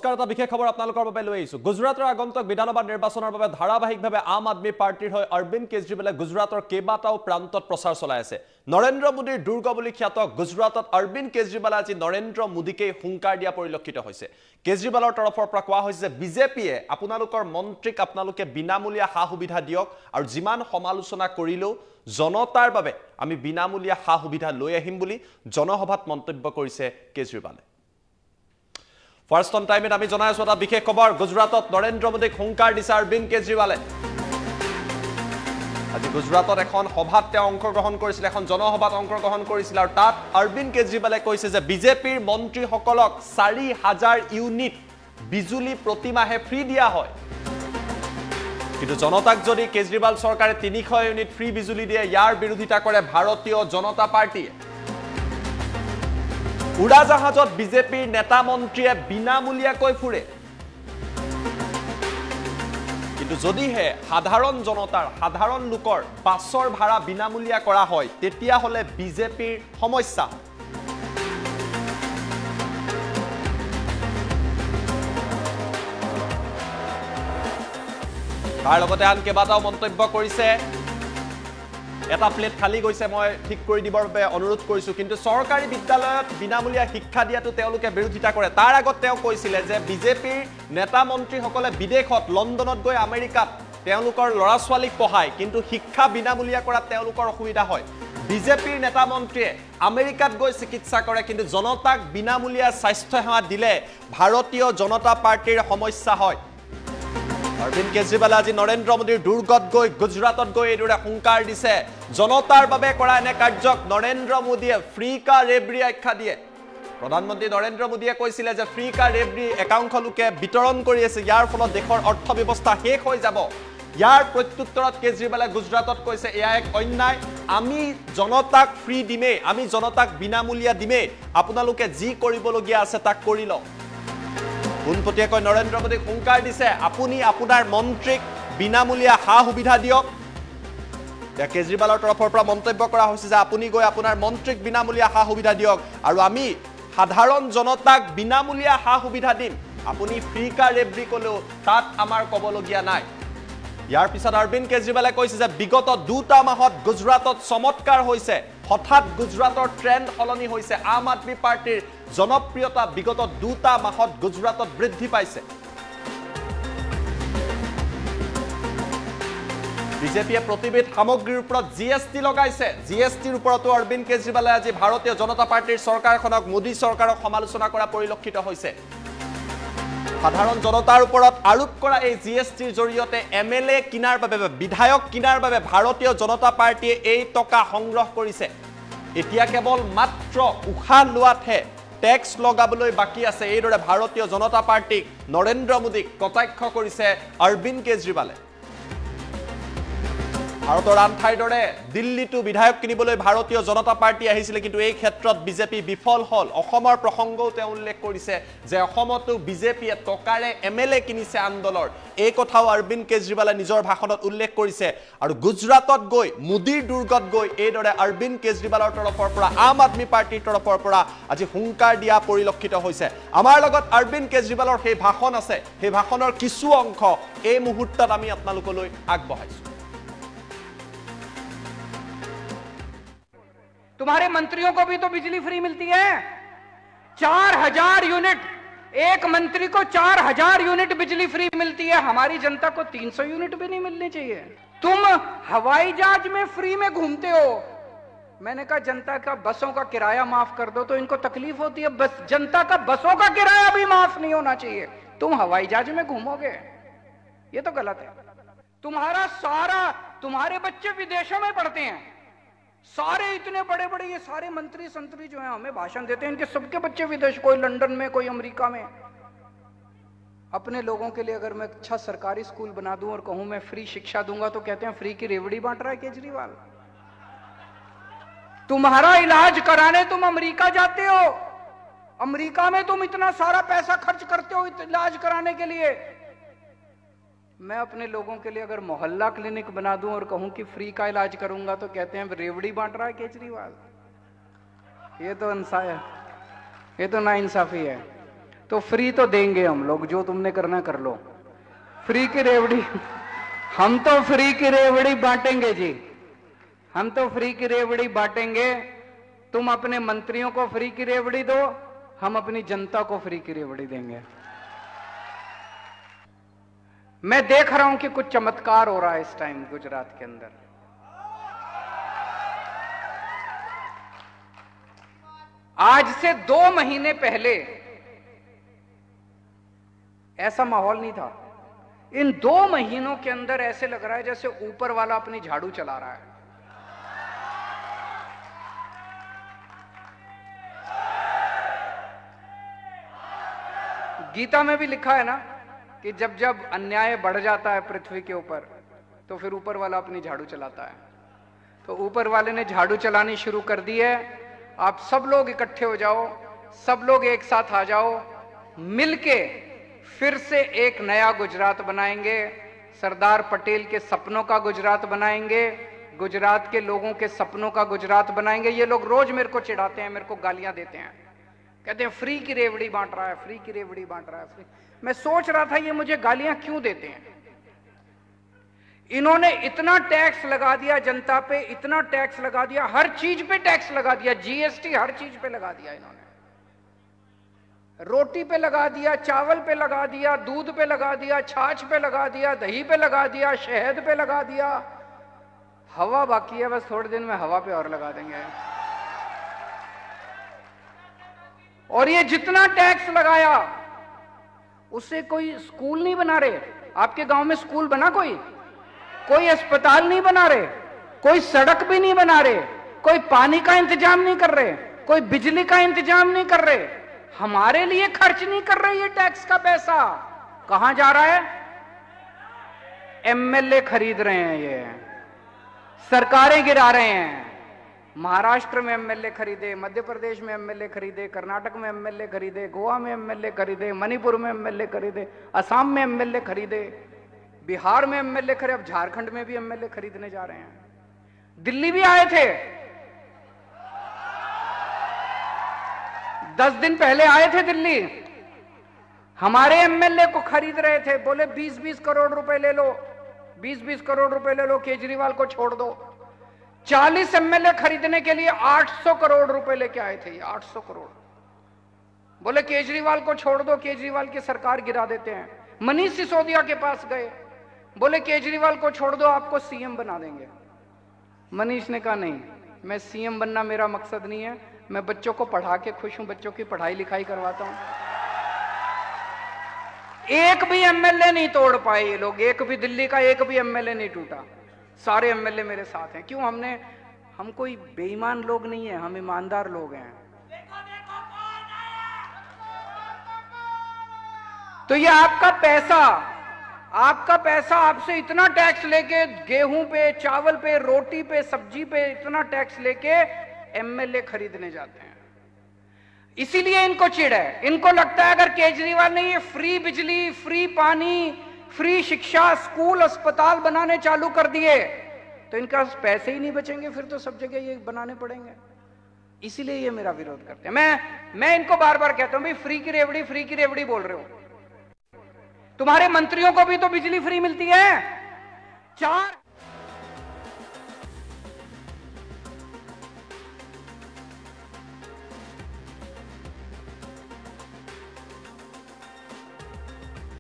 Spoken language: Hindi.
এটা বিশেষ খবৰ আপোনালোকৰ বাবে লৈ আহিছো। গুজৰাটৰ আগন্তুক বিধানসভা নিৰ্বাচনৰ বাবে ধাৰাবাহিকভাৱে আম আদমি পাৰ্টিৰ হৈ অৰবিন্দ কেজৰিৱালে গুজৰাটৰ কেইবাটাও প্ৰান্তত প্ৰচাৰ চলাই আছে। নৰেন্দ্ৰ মোদীৰ দুৰ্গ বুলি খ্যাত গুজৰাটত অৰবিন্দ কেজৰিৱালে আজি নৰেন্দ্ৰ মোদীকে হুংকাৰ দিয়া পৰিলক্ষিত হৈছে। কেজৰিৱালৰ তৰফৰ পৰা কোৱা হৈছে যে বিজেপিয়ে আপোনালোকৰ মন্ত্ৰীক আপোনালোকে বিনামূলীয়া সা সুবিধা দিয়ক আৰু যিমান সমালোচনা কৰিলেও জনতাৰ বাবে আমি বিনামূলীয়া সা সুবিধা লৈ আহিম বুলি জনসভাত মন্তব্য কৰিছে কেজৰিৱালে। ফাৰ্ষ্ট অন টাইমত আমি জনাই আছো এটা বিশেষ খবৰ। গুজৰাটত নৰেন্দ্ৰ মোদীক হুংকাৰ দিছে অৰবিন্দ কেজৰিৱালে। আজি গুজৰাটত এখন সভাত তেওঁ অংশগ্ৰহণ কৰিছিল, এখন জনসভাত অংশগ্ৰহণ কৰিছিল আৰু তাত অৰবিন্দ কেজৰিৱালে কৈছে যে বিজেপিৰ মন্ত্ৰীসকলক ৪,০০০ ইউনিট বিজুলী প্ৰতিমাহে ফ্ৰী দিয়া হয়, কিন্তু জনতাক যদি কেজৰিৱাল চৰকাৰে ৩০০ ইউনিট ফ্ৰী বিজুলী দিয়ে ইয়াৰ বিৰোধিতা কৰে ভাৰতীয় জনতা পাৰ্টিয়ে। উৰাজাহাজত বিজেপিৰ নেতা মন্ত্ৰীয়ে বিনামূলীয়াকৈ ফুৰে, কিন্তু যদিহে সাধাৰণ জনতাৰ সাধাৰণ লোকৰ বাছৰ ভাড়া বিনামূলীয়া কৰা হয় তেতিয়াহ'লে বিজেপিৰ সমস্যা। তাৰ লগতে আন কেইবাটাও মন্তব্য কৰিছে। এটা প্লেট খালি গৈছে, মই ঠিক কৰি দিবৰ বাবে অনুৰোধ কৰিছোঁ, কিন্তু চৰকাৰী বিদ্যালয়ত বিনামূলীয়া শিক্ষা দিয়াটো তেওঁলোকে বিৰোধিতা কৰে। তাৰ আগত তেওঁ কৈছিলে যে বিজেপিৰ নেতা মন্ত্ৰীসকলে বিদেশত লণ্ডনত গৈ আমেৰিকাত তেওঁলোকৰ ল'ৰা ছোৱালীক পঢ়ায়, কিন্তু শিক্ষা বিনামূলীয়া কৰাত তেওঁলোকৰ অসুবিধা হয়। বিজেপিৰ নেতা মন্ত্ৰীয়ে আমেৰিকাত গৈ চিকিৎসা কৰে, কিন্তু জনতাক বিনামূলীয়া স্বাস্থ্যসেৱা দিলে ভাৰতীয় জনতা পাৰ্টিৰ সমস্যা হয়। অৰবিন্দ কেজৰিৱালে আজি নৰেন্দ্ৰ মোদীৰ দুৰ্গত গৈ গুজৰাটত গৈ এইদৰে হুংকাৰ দিছে। জনতাৰ বাবে কৰা এনে কাৰ্যক নৰেন্দ্ৰ মোদীয়ে ফ্ৰী কা ৰেবৰি আখ্যা দিয়ে। প্ৰধানমন্ত্ৰী নৰেন্দ্ৰ মোদীয়ে কৈছিলে যে ফ্ৰী কা ৰেবৰি একাংশ লোকে বিতৰণ কৰি আছে, ইয়াৰ ফলত দেশৰ অৰ্থ ব্যৱস্থা শেষ হৈ যাব। ইয়াৰ প্ৰত্যুত্তৰত কেজৰিৱালে গুজৰাটত কৈছে এয়া এক অন্যায়, আমি জনতাক ফ্ৰী দিমেই, আমি জনতাক বিনামূলীয়া দিমেই, আপোনালোকে যি কৰিবলগীয়া আছে তাক কৰি লওক। পোনপটীয়াকৈ নৰেন্দ্ৰ মোদীক হুংকাৰ দিছে, আপুনি আপোনাৰ মন্ত্ৰীক বিনামূলীয়া সা সুবিধা দিয়ক। কেজৰিৱালৰ তৰফৰ পৰা মন্তব্য কৰা হৈছে যে আপুনি গৈ আপোনাৰ মন্ত্ৰীক বিনামূলীয়া সা সুবিধা দিয়ক আৰু আমি সাধাৰণ জনতাক বিনামূলীয়া সা সুবিধা দিম, আপুনি ফ্ৰী কা ৰেবৰি ক'লেও তাত আমাৰ ক'বলগীয়া নাই। ইয়াৰ পিছত অৰবিন্দ কেজৰিৱালে কৈছে যে বিগত ২টা মাহত গুজৰাটত চমৎকাৰ হৈছে, হঠাৎ গুজৰাটৰ ট্ৰেণ্ড সলনি হৈছে। আম আদমি পাৰ্টিৰ জনপ্ৰিয়তা বিগত ২টা মাহত গুজৰাটত বৃদ্ধি পাইছে। বিজেপিয়ে প্ৰতিবিধ সামগ্ৰীৰ ওপৰত GST লগাইছে। GSTৰ ওপৰতো অৰবিন্দ কেজৰিৱালে আজি ভাৰতীয় জনতা পাৰ্টিৰ চৰকাৰখনক, মোদী চৰকাৰক সমালোচনা কৰা পৰিলক্ষিত হৈছে। সাধাৰণ জনতাৰ ওপৰত আৰোপ কৰা এই GSTৰ জৰিয়তে MLA কিনাৰ বাবে, বিধায়ক কিনাৰ বাবে ভাৰতীয় জনতা পাৰ্টিয়ে এই টকা সংগ্ৰহ কৰিছে। এতিয়া কেৱল মাত্ৰ উশাহ লোৱাতহে টেক্স লগাবলৈ বাকী আছে। এইদৰে ভাৰতীয় জনতা পাৰ্টিক, নৰেন্দ্ৰ মোদীক কটাক্ষ কৰিছে অৰবিন্দ কেজৰিৱালে। ভাৰতৰ আন ঠাইৰ দৰে দিল্লীতো বিধায়ক কিনিবলৈ ভাৰতীয় জনতা পাৰ্টি আহিছিলে, কিন্তু এই ক্ষেত্ৰত বিজেপি বিফল হ'ল। অসমৰ প্ৰসংগও তেওঁ উল্লেখ কৰিছে যে অসমতো বিজেপিয়ে টকাৰে MLA কিনিছে আন্দোলনৰ। এই কথাও অৰবিন্দ কেজৰিৱালে নিজৰ ভাষণত উল্লেখ কৰিছে। আৰু গুজৰাটত গৈ, মোদীৰ দুৰ্গত গৈ এইদৰে অৰবিন্দ কেজৰিৱালৰ তৰফৰ পৰা, আম আদমি পাৰ্টিৰ তৰফৰ পৰা আজি হুংকাৰ দিয়া পৰিলক্ষিত হৈছে। আমাৰ লগত অৰবিন্দ কেজৰিৱালৰ সেই ভাষণ আছে, সেই ভাষণৰ কিছু অংশ এই মুহূৰ্তত আমি আপোনালোকলৈ আগবঢ়াইছোঁ। तुम्हारे मंत्रियों को भी तो बिजली फ्री मिलती है। 4,000 यूनिट, एक मंत्री को 4,000 यूनिट बिजली फ्री मिलती है। हमारी जनता को 300 यूनिट भी नहीं मिलनी चाहिए। तुम हवाई जहाज में फ्री में घूमते हो। मैंने कहा जनता का बसों का किराया माफ कर दो, तो इनको तकलीफ होती है। बस जनता का बसों का किराया भी माफ नहीं होना चाहिए, तुम हवाई जहाज में घूमोगे, ये तो गलत है। तुम्हारे बच्चे विदेशों में पढ़ते हैं, सारे इतने बड़े बड़े ये सारे मंत्री संतरी जो हैं हमें भाषण देते हैं, इनके सबके बच्चे विदेश, कोई लंदन में, कोई अमेरिका में। अपने लोगों के लिए अगर मैं अच्छा सरकारी स्कूल बना दूं और कहूं मैं फ्री शिक्षा दूंगा तो कहते हैं फ्री की रेवड़ी बांट रहा है केजरीवाल। तुम्हारा इलाज कराने तुम अमेरिका जाते हो, अमेरिका में तुम इतना सारा पैसा खर्च करते हो इलाज कराने के लिए। मैं अपने लोगों के लिए अगर मोहल्ला क्लिनिक बना दूं और कहूं कि फ्री का इलाज करूंगा तो कहते हैं रेवड़ी बांट रहा है केजरीवाल। ये तो नाइंसाफी है। तो फ्री तो देंगे हम लोग, जो तुमने करना कर लो। फ्री की रेवड़ी, हम तो फ्री की रेवड़ी बांटेंगे जी, हम तो फ्री की रेवड़ी बांटेंगे। तुम अपने मंत्रियों को फ्री की रेवड़ी दो, हम अपनी जनता को फ्री की रेवड़ी देंगे। मैं देख रहा हूं कि कुछ चमत्कार हो रहा है इस टाइम गुजरात के अंदर। आज से 2 महीने पहले ऐसा माहौल नहीं था। इन 2 महीनों के अंदर ऐसे लग रहा है जैसे ऊपर वाला अपनी झाड़ू चला रहा है। गीता में भी लिखा है ना कि जब जब अन्याय बढ़ जाता है पृथ्वी के ऊपर, तो फिर ऊपर वाला अपनी झाड़ू चलाता है। तो ऊपर वाले ने झाड़ू चलानी शुरू कर दी है। आप सब लोग इकट्ठे हो जाओ, सब लोग एक साथ आ जाओ, मिलके फिर से एक नया गुजरात बनाएंगे। सरदार पटेल के सपनों का गुजरात बनाएंगे, गुजरात के लोगों के सपनों का गुजरात बनाएंगे। ये लोग रोज मेरे को चिढ़ाते हैं, मेरे को गालियां देते हैं, कहते हैं फ्री की रेवड़ी बांट रहा है, फ्री की रेवड़ी बांट रहा है, फ्री। मैं सोच रहा था ये मुझे गालियां क्यों देते हैं। इन्होंने इतना टैक्स लगा दिया जनता पे, इतना टैक्स लगा दिया, हर चीज पे टैक्स लगा दिया, जीएसटी हर चीज पे लगा दिया इन्होंने। रोटी पे लगा दिया, चावल पे लगा दिया, दूध पे लगा दिया, छाछ पे लगा दिया, दही पे लगा दिया, शहद पे लगा दिया। हवा बाकी है, बस थोड़े दिन में हवा पे और लगा देंगे। और ये जितना टैक्स लगाया उससे कोई स्कूल नहीं बना रहे। आपके गांव में स्कूल बना कोई अस्पताल नहीं बना रहे, कोई सड़क भी नहीं बना रहे, कोई पानी का इंतजाम नहीं कर रहे, कोई बिजली का इंतजाम नहीं कर रहे, हमारे लिए खर्च नहीं कर रहे। ये टैक्स का पैसा कहां जा रहा है? एमएलए खरीद रहे हैं, ये सरकारें गिरा रहे हैं। महाराष्ट्र में एमएलए खरीदे, मध्य प्रदेश में एमएलए खरीदे, कर्नाटक में एमएलए खरीदे, गोवा में एमएलए खरीदे, मणिपुर में एमएलए खरीदे, असम में एमएलए खरीदे, बिहार में एमएलए खरीदे, अब झारखंड में भी एमएलए खरीदने जा रहे हैं। दिल्ली भी आए थे, 10 दिन पहले आए थे दिल्ली, हमारे एमएलए को खरीद रहे थे। बोले 20-20 करोड़ रुपए ले लो, 20-20 करोड़ रुपए ले लो, केजरीवाल को छोड़ दो। 40 एमएलए खरीदने के लिए 800 करोड़ रुपए लेके आए थे, 800 करोड़। बोले केजरीवाल को छोड़ दो, केजरीवाल की सरकार गिरा देते हैं। मनीष सिसोदिया के पास गए, बोले केजरीवाल को छोड़ दो, आपको सीएम बना देंगे। मनीष ने कहा नहीं, मैं सीएम बनना मेरा मकसद नहीं है, मैं बच्चों को पढ़ा के खुश हूं, बच्चों की पढ़ाई लिखाई करवाता हूं। एक भी एमएलए नहीं तोड़ पाए ये लोग, एक भी दिल्ली का एक भी एमएलए नहीं टूटा। सारे एमएलए मेरे साथ हैं। क्यों? हम कोई बेईमान लोग नहीं है, हम ईमानदार लोग हैं। तो ये आपका पैसा आपसे इतना टैक्स लेके, गेहूं पे, चावल पे, रोटी पे, सब्जी पे इतना टैक्स लेके एमएलए खरीदने जाते हैं। इसीलिए इनको चिढ़ है। इनको लगता है अगर केजरीवाल ने ये फ्री बिजली, फ्री पानी, फ्री शिक्षा, स्कूल, अस्पताल बनाने चालू कर दिए तो इनका पैसे ही नहीं बचेंगे, फिर तो सब जगह ये बनाने पड़ेंगे। इसीलिए ये मेरा विरोध करते हैं। मैं इनको बार बार कहता हूं भाई फ्री की रेवड़ी बोल रहे हो, तुम्हारे मंत्रियों को भी तो बिजली फ्री मिलती है। 4